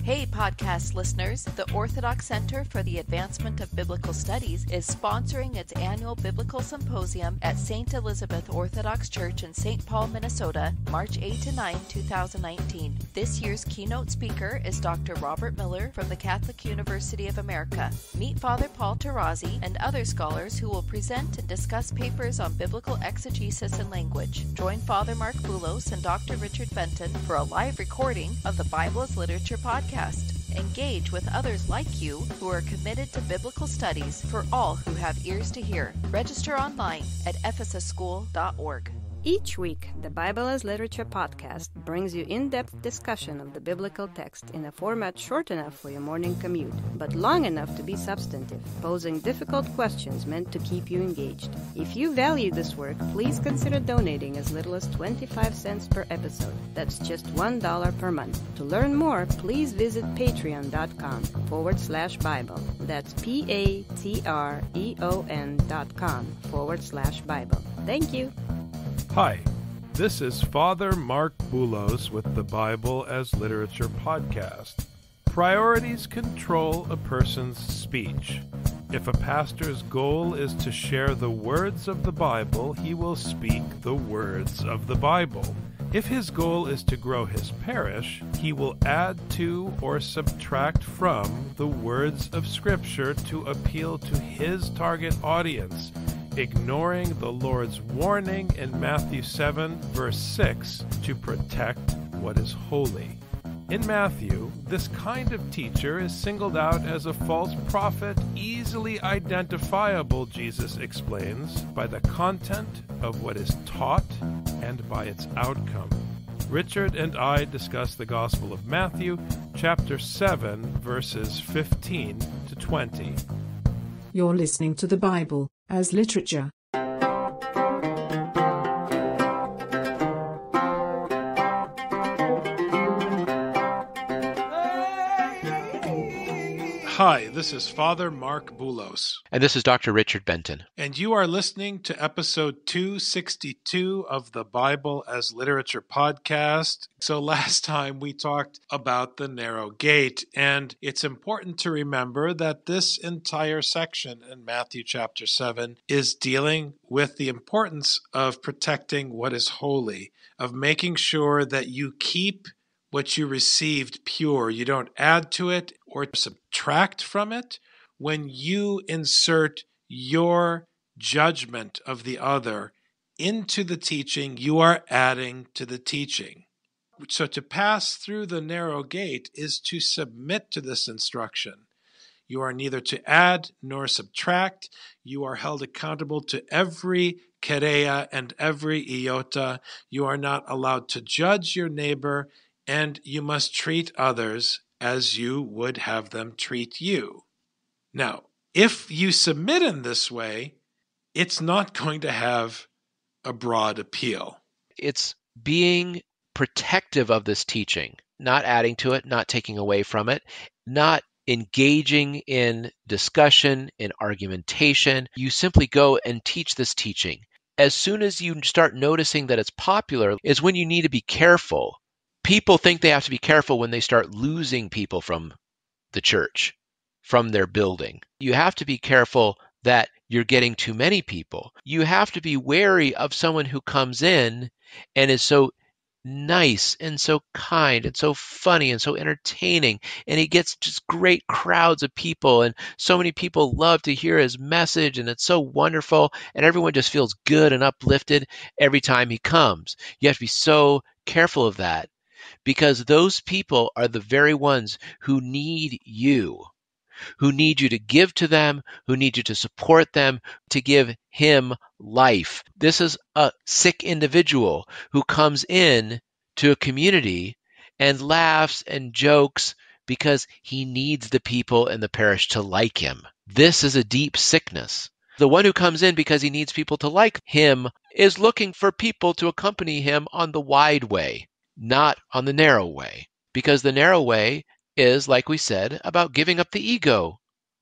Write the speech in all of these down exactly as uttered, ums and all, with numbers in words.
Hey podcast listeners, the Orthodox Center for the Advancement of Biblical Studies is sponsoring its annual Biblical Symposium at Saint Elizabeth Orthodox Church in Saint Paul, Minnesota, March eighth to ninth, two thousand nineteen. This year's keynote speaker is Doctor Robert Miller from the Catholic University of America. Meet Father Paul Tarazzi and other scholars who will present and discuss papers on biblical exegesis and language. Join Father Marc Boulos and Doctor Richard Benton for a live recording of the Bible as Literature podcast. Engage with others like you who are committed to biblical studies for all who have ears to hear. Register online at ephesus school dot org. Each week, the Bible as Literature podcast brings you in-depth discussion of the biblical text in a format short enough for your morning commute, but long enough to be substantive, posing difficult questions meant to keep you engaged. If you value this work, please consider donating as little as twenty-five cents per episode. That's just one dollar per month. To learn more, please visit patreon.com forward slash Bible. That's P-A-T-R-E-O-N dot com forward slash Bible. Thank you. Hi, this is Father Marc Boulos with the Bible as Literature podcast. Priorities control a person's speech. If a pastor's goal is to share the words of the Bible, he will speak the words of the Bible. If his goal is to grow his parish, he will add to or subtract from the words of Scripture to appeal to his target audience, ignoring the Lord's warning in Matthew seven, verse six, to protect what is holy. In Matthew, this kind of teacher is singled out as a false prophet, easily identifiable, Jesus explains, by the content of what is taught and by its outcome. Richard and I discuss the Gospel of Matthew, chapter seven, verses fifteen to twenty. You're listening to the Bible as Literature. Hi, this is Father Marc Boulos. And this is Doctor Richard Benton. And you are listening to episode two sixty-two of the Bible as Literature podcast. So last time we talked about the narrow gate, and it's important to remember that this entire section in Matthew chapter seven is dealing with the importance of protecting what is holy, of making sure that you keep what you received pure. You don't add to it or subtract from it. When you insert your judgment of the other into the teaching, you are adding to the teaching. So to pass through the narrow gate is to submit to this instruction. You are neither to add nor subtract. You are held accountable to every kereia and every iota. You are not allowed to judge your neighbor, and you must treat others as you would have them treat you. Now, if you submit in this way, it's not going to have a broad appeal. It's being protective of this teaching, not adding to it, not taking away from it, not engaging in discussion, in argumentation. You simply go and teach this teaching. As soon as you start noticing that it's popular is when you need to be careful. People think they have to be careful when they start losing people from the church, from their building. You have to be careful that you're getting too many people. You have to be wary of someone who comes in and is so nice and so kind and so funny and so entertaining, and he gets just great crowds of people, and so many people love to hear his message, and it's so wonderful, and everyone just feels good and uplifted every time he comes. You have to be so careful of that, because those people are the very ones who need you, who need you to give to them, who need you to support them, to give him life. This is a sick individual who comes in to a community and laughs and jokes because he needs the people in the parish to like him. This is a deep sickness. The one who comes in because he needs people to like him is looking for people to accompany him on the wide way, not on the narrow way, because the narrow way is, like we said, about giving up the ego.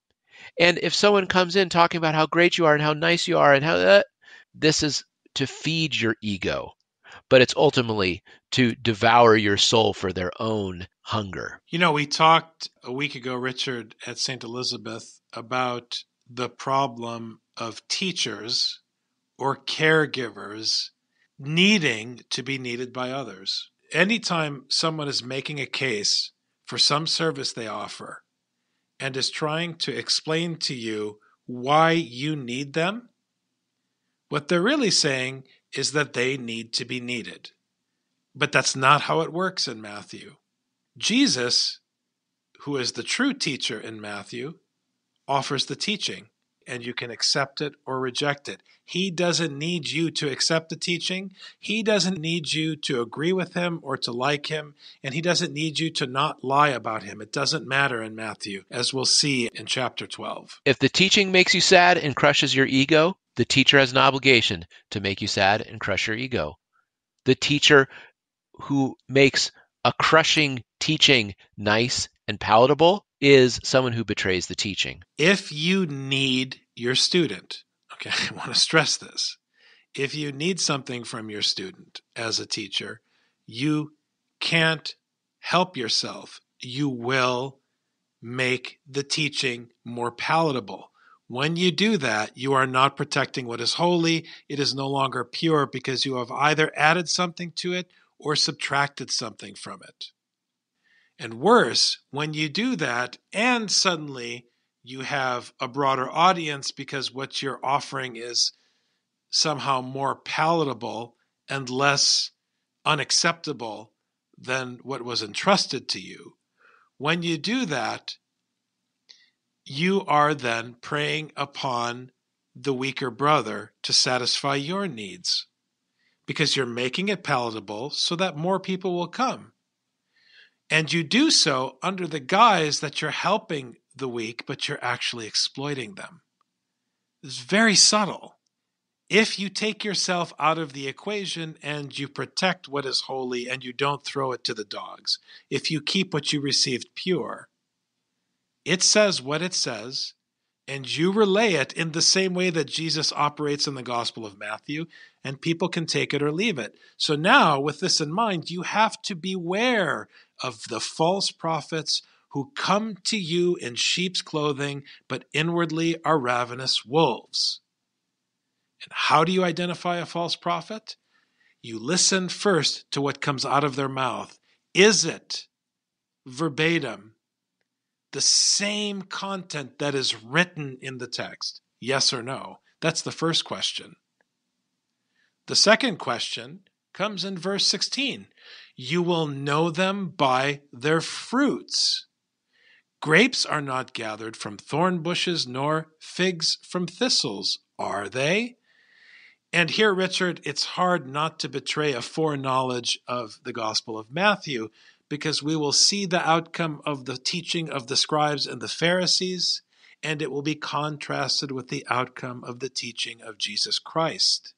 And if someone comes in talking about how great you are and how nice you are and how uh, this is to feed your ego, but it's ultimately to devour your soul for their own hunger. You know, we talked a week ago, Richard, at Saint Elizabeth about the problem of teachers or caregivers needing to be needed by others. Anytime someone is making a case for some service they offer and is trying to explain to you why you need them, what they're really saying is that they need to be needed. But that's not how it works in Matthew. Jesus, who is the true teacher in Matthew, offers the teaching, and you can accept it or reject it. He doesn't need you to accept the teaching. He doesn't need you to agree with him or to like him, and he doesn't need you to not lie about him. It doesn't matter in Matthew, as we'll see in chapter twelve. If the teaching makes you sad and crushes your ego, the teacher has an obligation to make you sad and crush your ego. The teacher who makes a crushing teaching nice and palatable is someone who betrays the teaching. If you need your student, okay, I want to stress this. If you need something from your student as a teacher, you can't help yourself. You will make the teaching more palatable. When you do that, you are not protecting what is holy. It is no longer pure because you have either added something to it or subtracted something from it. And worse, when you do that and suddenly you have a broader audience because what you're offering is somehow more palatable and less unacceptable than what was entrusted to you. When you do that, you are then preying upon the weaker brother to satisfy your needs because you're making it palatable so that more people will come. And you do so under the guise that you're helping the weak, but you're actually exploiting them. It's very subtle. If you take yourself out of the equation and you protect what is holy and you don't throw it to the dogs, if you keep what you received pure, it says what it says, and you relay it in the same way that Jesus operates in the Gospel of Matthew, and people can take it or leave it. So now, with this in mind, you have to beware of the false prophets who come to you in sheep's clothing, but inwardly are ravenous wolves. And how do you identify a false prophet? You listen first to what comes out of their mouth. Is it verbatim the same content that is written in the text? Yes or no? That's the first question. The second question comes in verse sixteen. You will know them by their fruits. Grapes are not gathered from thorn bushes, nor figs from thistles, are they? And here, Richard, it's hard not to betray a foreknowledge of the Gospel of Matthew, because we will see the outcome of the teaching of the scribes and the Pharisees, and it will be contrasted with the outcome of the teaching of Jesus Christ.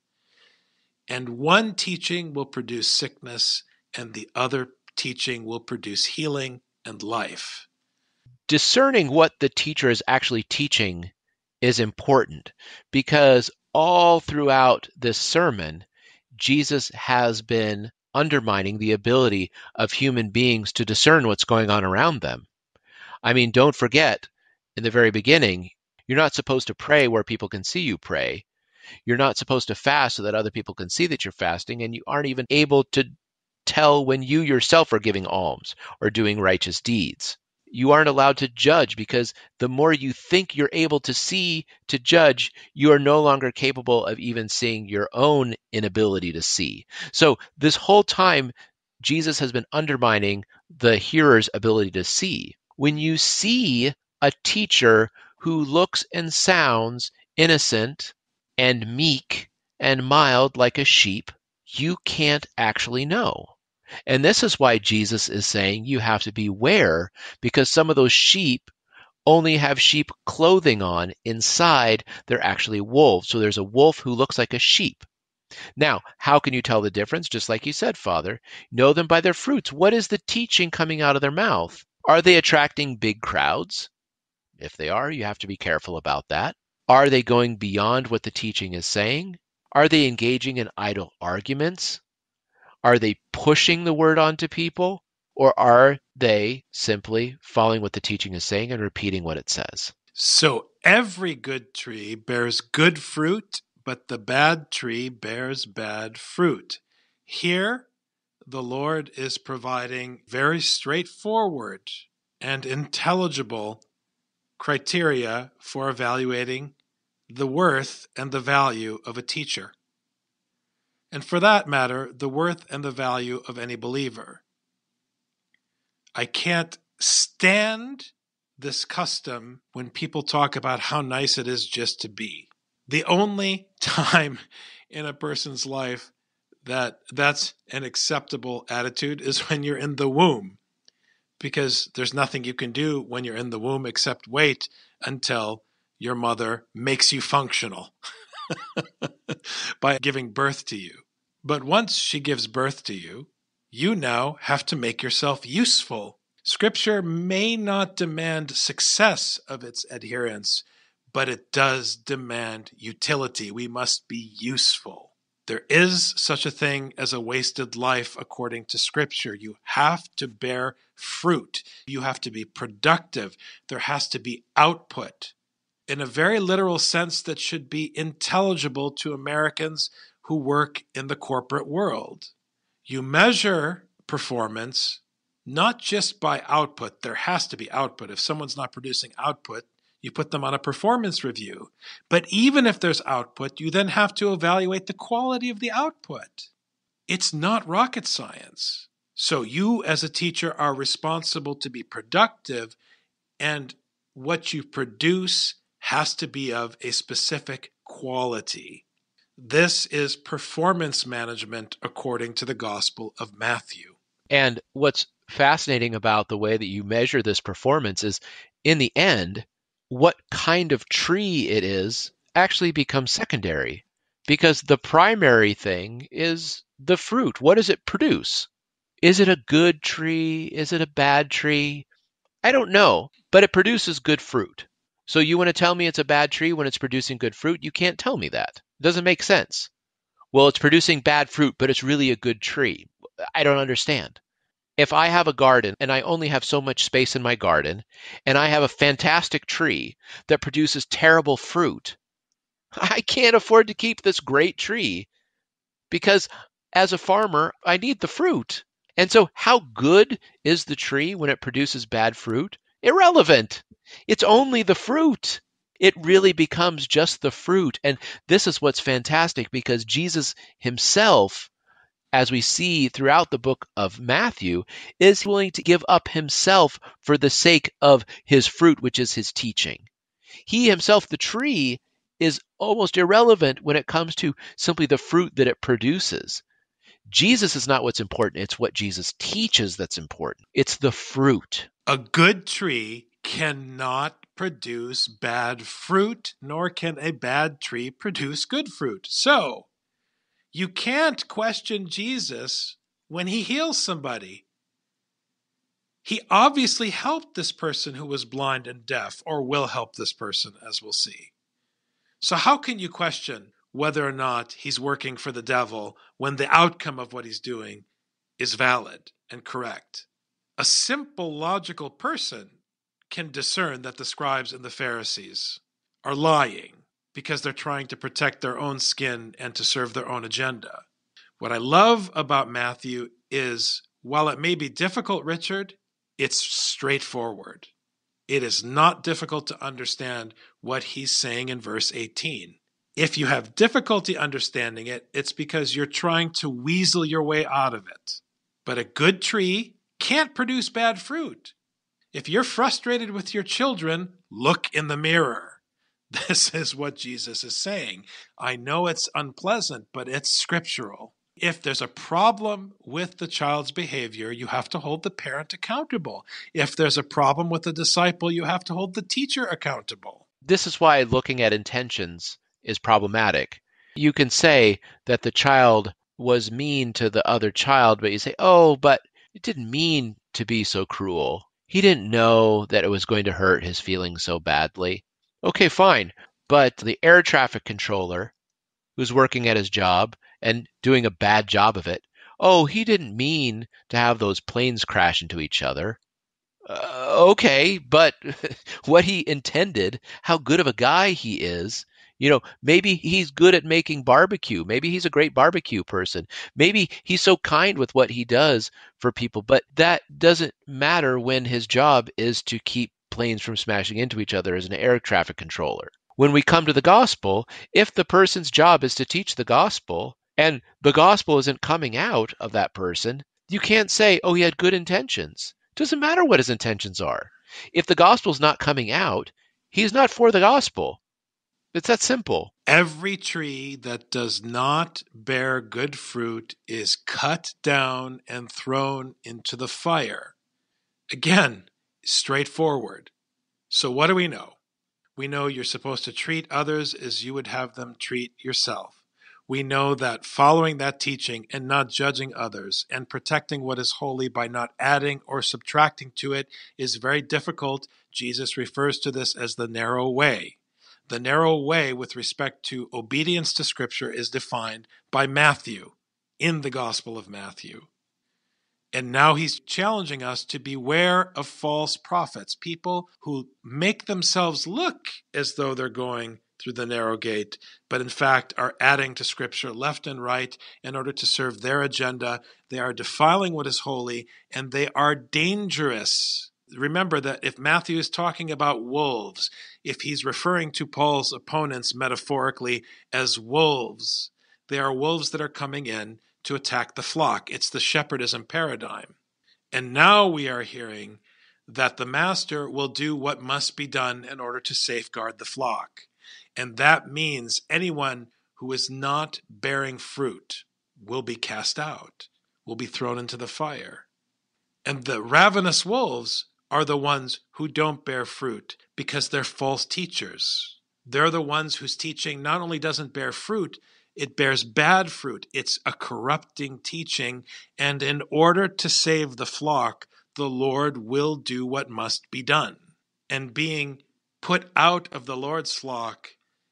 And one teaching will produce sickness, and the other teaching will produce healing and life. Discerning what the teacher is actually teaching is important, because all throughout this sermon, Jesus has been undermining the ability of human beings to discern what's going on around them. I mean, don't forget, in the very beginning, you're not supposed to pray where people can see you pray. You're not supposed to fast so that other people can see that you're fasting, and you aren't even able to tell when you yourself are giving alms or doing righteous deeds. You aren't allowed to judge, because the more you think you're able to see, to judge, you are no longer capable of even seeing your own inability to see. So this whole time, Jesus has been undermining the hearer's ability to see. When you see a teacher who looks and sounds innocent and meek and mild like a sheep, you can't actually know. And this is why Jesus is saying you have to beware, because some of those sheep only have sheep clothing on. Inside, they're actually wolves. So there's a wolf who looks like a sheep. Now, how can you tell the difference? Just like you said, Father, know them by their fruits. What is the teaching coming out of their mouth? Are they attracting big crowds? If they are, you have to be careful about that. Are they going beyond what the teaching is saying? Are they engaging in idle arguments? Are they pushing the word onto people? Or are they simply following what the teaching is saying and repeating what it says? So every good tree bears good fruit, but the bad tree bears bad fruit. Here, the Lord is providing very straightforward and intelligible criteria for evaluating the worth and the value of a teacher. And for that matter, the worth and the value of any believer. I can't stand this custom when people talk about how nice it is just to be. The only time in a person's life that that's an acceptable attitude is when you're in the womb, because there's nothing you can do when you're in the womb except wait until your mother makes you functional by giving birth to you. But once she gives birth to you, you now have to make yourself useful. Scripture may not demand success of its adherents, but it does demand utility. We must be useful. There is such a thing as a wasted life according to Scripture. You have to bear fruit. You have to be productive. There has to be output in a very literal sense that should be intelligible to Americans who work in the corporate world. You measure performance not just by output. There has to be output. If someone's not producing output, you put them on a performance review. But even if there's output, you then have to evaluate the quality of the output. It's not rocket science. So you as a teacher are responsible to be productive, and what you produce has to be of a specific quality. This is performance management according to the Gospel of Matthew. And what's fascinating about the way that you measure this performance is, in the end, what kind of tree it is actually becomes secondary, because the primary thing is the fruit. What does it produce? Is it a good tree? Is it a bad tree? I don't know, but it produces good fruit. So you want to tell me it's a bad tree when it's producing good fruit? You can't tell me that. It doesn't make sense. Well, it's producing bad fruit, but it's really a good tree. I don't understand. If I have a garden and I only have so much space in my garden, and I have a fantastic tree that produces terrible fruit, I can't afford to keep this great tree, because as a farmer, I need the fruit. And so how good is the tree when it produces bad fruit? Irrelevant. It's only the fruit. It really becomes just the fruit. And this is what's fantastic, because Jesus himself, as we see throughout the book of Matthew, is willing to give up himself for the sake of his fruit, which is his teaching. He himself, the tree, is almost irrelevant when it comes to simply the fruit that it produces. Jesus is not what's important. It's what Jesus teaches that's important. It's the fruit. A good tree cannot produce bad fruit, nor can a bad tree produce good fruit. So, you can't question Jesus when he heals somebody. He obviously helped this person who was blind and deaf, or will help this person, as we'll see. So how can you question whether or not he's working for the devil when the outcome of what he's doing is valid and correct? A simple, logical person can discern that the scribes and the Pharisees are lying because they're trying to protect their own skin and to serve their own agenda. What I love about Matthew is, while it may be difficult, Richard, it's straightforward. It is not difficult to understand what he's saying in verse eighteen. If you have difficulty understanding it, it's because you're trying to weasel your way out of it. But a good tree can't produce bad fruit. If you're frustrated with your children, look in the mirror. This is what Jesus is saying. I know it's unpleasant, but it's scriptural. If there's a problem with the child's behavior, you have to hold the parent accountable. If there's a problem with the disciple, you have to hold the teacher accountable. This is why looking at intentions is problematic. You can say that the child was mean to the other child, but you say, oh, but it didn't mean to be so cruel. He didn't know that it was going to hurt his feelings so badly. Okay, fine. But the air traffic controller who's working at his job and doing a bad job of it, oh, he didn't mean to have those planes crash into each other. Uh, okay, but what he intended, how good of a guy he is, you know, maybe he's good at making barbecue. Maybe he's a great barbecue person. Maybe he's so kind with what he does for people, but that doesn't matter when his job is to keep planes from smashing into each other as an air traffic controller. When we come to the gospel, if the person's job is to teach the gospel and the gospel isn't coming out of that person, you can't say, oh, he had good intentions. Doesn't matter what his intentions are. If the gospel's not coming out, he's not for the gospel. It's that simple. Every tree that does not bear good fruit is cut down and thrown into the fire. Again, straightforward. So what do we know? We know you're supposed to treat others as you would have them treat yourself. We know that following that teaching and not judging others and protecting what is holy by not adding or subtracting to it is very difficult. Jesus refers to this as the narrow way. The narrow way with respect to obedience to Scripture is defined by Matthew in the Gospel of Matthew. And now he's challenging us to beware of false prophets, people who make themselves look as though they're going through the narrow gate, but in fact are adding to Scripture left and right in order to serve their agenda. They are defiling what is holy, and they are dangerous. Remember that if Matthew is talking about wolves, if he's referring to Paul's opponents metaphorically as wolves, they are wolves that are coming in to attack the flock. It's the shepherdism paradigm. And now we are hearing that the master will do what must be done in order to safeguard the flock. And that means anyone who is not bearing fruit will be cast out, will be thrown into the fire. And the ravenous wolves are the ones who don't bear fruit because they're false teachers. They're the ones whose teaching not only doesn't bear fruit, it bears bad fruit. It's a corrupting teaching. And in order to save the flock, the Lord will do what must be done. And being put out of the Lord's flock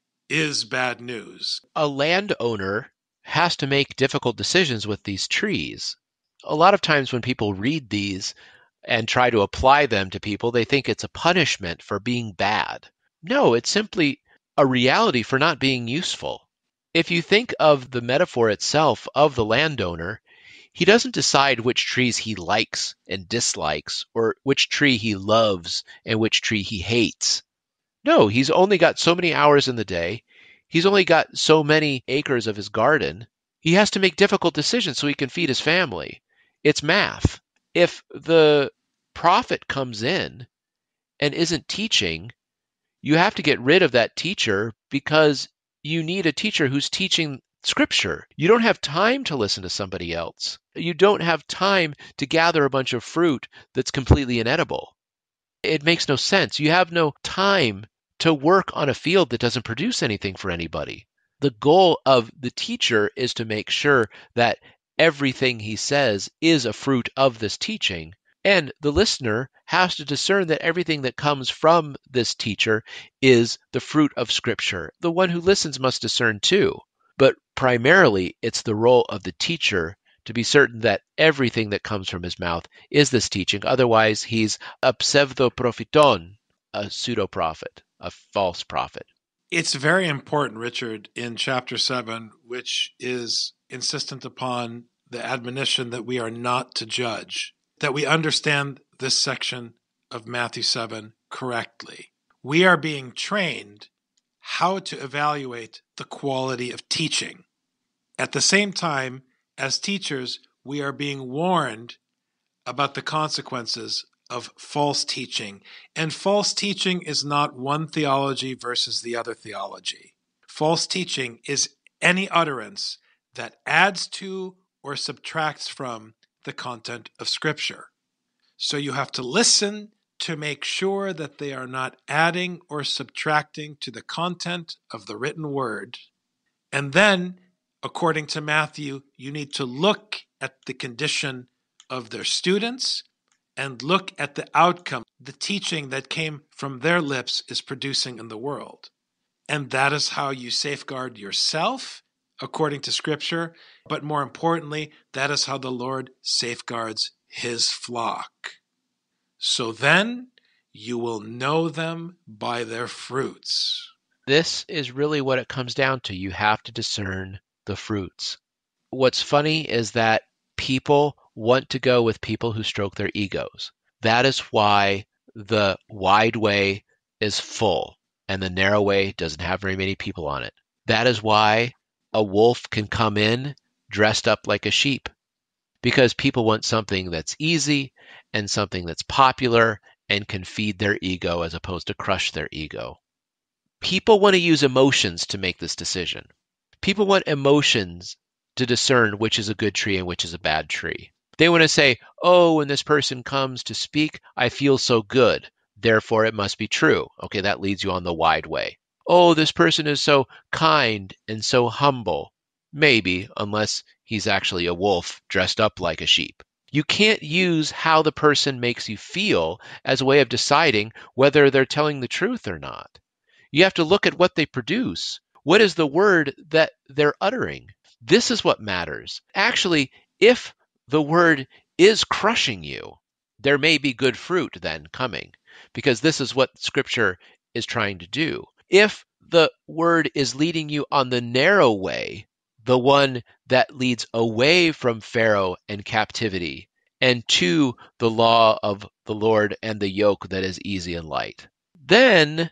is bad news. A landowner has to make difficult decisions with these trees. A lot of times when people read these and try to apply them to people, they think it's a punishment for being bad. No, it's simply a reality for not being useful. If you think of the metaphor itself of the landowner, he doesn't decide which trees he likes and dislikes, or which tree he loves and which tree he hates. No, he's only got so many hours in the day. He's only got so many acres of his garden. He has to make difficult decisions so he can feed his family. It's math. If the prophet comes in and isn't teaching, you have to get rid of that teacher because you need a teacher who's teaching Scripture. You don't have time to listen to somebody else. You don't have time to gather a bunch of fruit that's completely inedible. It makes no sense. You have no time to work on a field that doesn't produce anything for anybody. The goal of the teacher is to make sure that everything he says is a fruit of this teaching. And the listener has to discern that everything that comes from this teacher is the fruit of Scripture. The one who listens must discern too. But primarily, it's the role of the teacher to be certain that everything that comes from his mouth is this teaching. Otherwise, he's a pseudo-propheton, a pseudo-prophet, a false prophet. It's very important, Richard, in chapter seven, which is insistent upon the admonition that we are not to judge, that we understand this section of Matthew seven correctly. We are being trained how to evaluate the quality of teaching. At the same time, as teachers, we are being warned about the consequences of false teaching. And false teaching is not one theology versus the other theology. False teaching is any utterance that adds to or subtracts from the content of Scripture. So you have to listen to make sure that they are not adding or subtracting to the content of the written word. And then, according to Matthew, you need to look at the condition of their students and look at the outcome the teaching that came from their lips is producing in the world. And that is how you safeguard yourself according to Scripture, but more importantly, that is how the Lord safeguards his flock. So then you will know them by their fruits. This is really what it comes down to. You have to discern the fruits. What's funny is that people want to go with people who stroke their egos. That is why the wide way is full and the narrow way doesn't have very many people on it. That is why a wolf can come in dressed up like a sheep, because people want something that's easy and something that's popular and can feed their ego as opposed to crush their ego. People want to use emotions to make this decision. People want emotions to discern which is a good tree and which is a bad tree. They want to say, oh, when this person comes to speak, I feel so good. Therefore, it must be true. Okay, that leads you on the wide way. Oh, this person is so kind and so humble. Maybe, unless he's actually a wolf dressed up like a sheep. You can't use how the person makes you feel as a way of deciding whether they're telling the truth or not. You have to look at what they produce. What is the word that they're uttering? This is what matters. Actually, if the word is crushing you, there may be good fruit then coming, because this is what Scripture is trying to do. If the word is leading you on the narrow way, the one that leads away from Pharaoh and captivity and to the law of the Lord and the yoke that is easy and light, then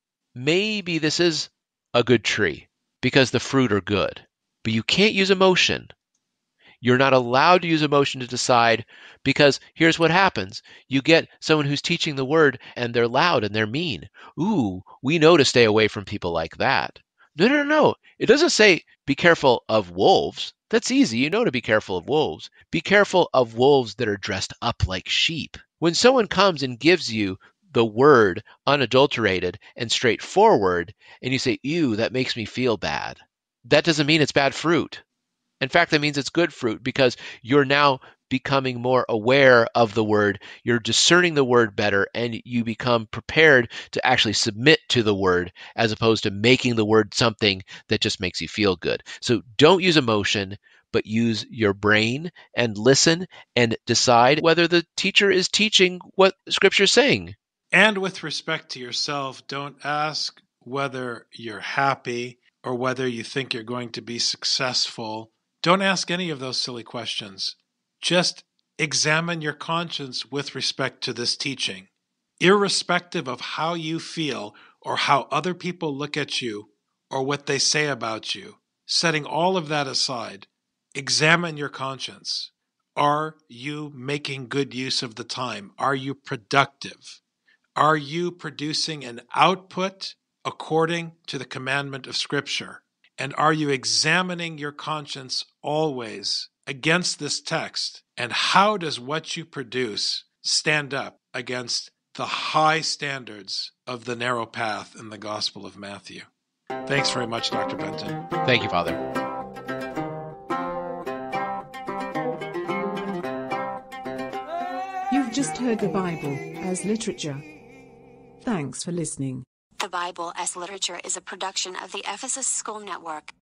maybe this is a good tree because the fruit are good. But you can't use emotion. You're not allowed to use emotion to decide, because here's what happens. You get someone who's teaching the word and they're loud and they're mean. Ooh, we know to stay away from people like that. No, no, no. It doesn't say be careful of wolves. That's easy. You know to be careful of wolves. Be careful of wolves that are dressed up like sheep. When someone comes and gives you the word unadulterated and straightforward, and you say, ew, that makes me feel bad, that doesn't mean it's bad fruit. In fact, that means it's good fruit, because you're now becoming more aware of the word, you're discerning the word better, and you become prepared to actually submit to the word as opposed to making the word something that just makes you feel good. So don't use emotion, but use your brain and listen and decide whether the teacher is teaching what Scripture is saying. And with respect to yourself, don't ask whether you're happy or whether you think you're going to be successful. Don't ask any of those silly questions. Just examine your conscience with respect to this teaching. Irrespective of how you feel or how other people look at you or what they say about you, setting all of that aside, examine your conscience. Are you making good use of the time? Are you productive? Are you producing an output according to the commandment of Scripture? And are you examining your conscience always against this text? And how does what you produce stand up against the high standards of the narrow path in the Gospel of Matthew? Thanks very much, Doctor Benton. Thank you, Father. You've just heard the Bible as literature. Thanks for listening. The Bible as Literature is a production of the Ephesus School Network.